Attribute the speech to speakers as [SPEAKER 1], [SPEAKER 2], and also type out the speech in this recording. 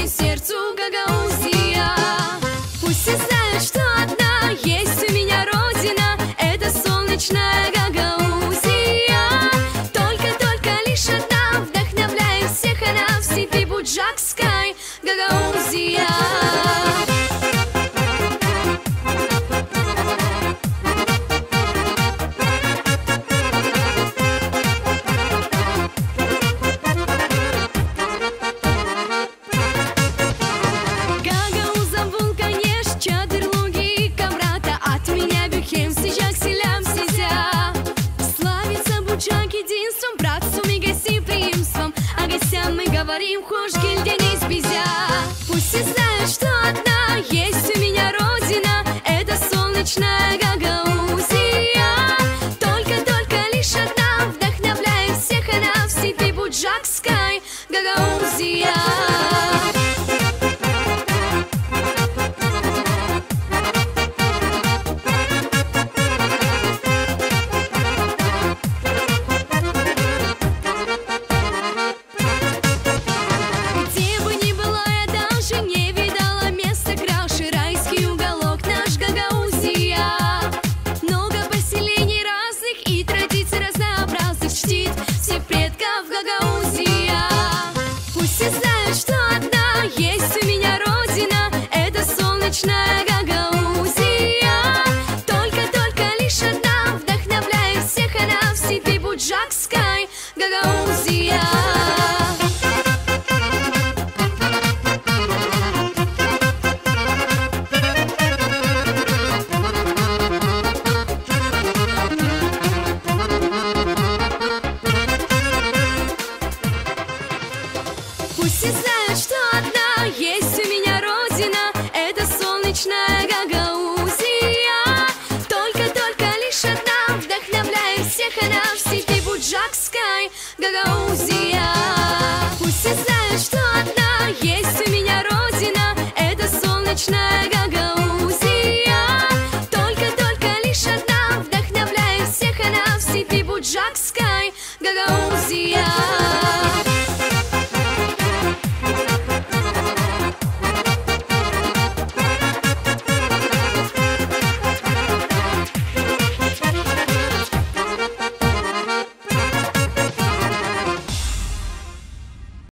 [SPEAKER 1] и сердцу Гагаузия. Пусть все знают, что одна есть у меня родина, это солнечная Гагаузия. Только лишь одна вдохновляет всех, она в степи буджакской Гагаузия. Единством, братством и гостеприимством, а гостям мы говорим хош гильденис безя. Пусть все знают, что одна есть у меня родина, это солнечная Гагаузия. Только лишь одна вдохновляет всех, она в степи буджакской Гагаузия. Все знают, что одна есть у меня родина, это солнечная Гагаузия. Только лишь одна вдохновляет всех, она в степи буджакской Гагаузия. Пусть все знают, что одна есть у меня родина, это солнечная Гагаузия. Только лишь одна вдохновляет всех, она в степи буджакской Гагаузия. Пусть все знают, что одна есть у меня родина, это солнечная Гагаузия.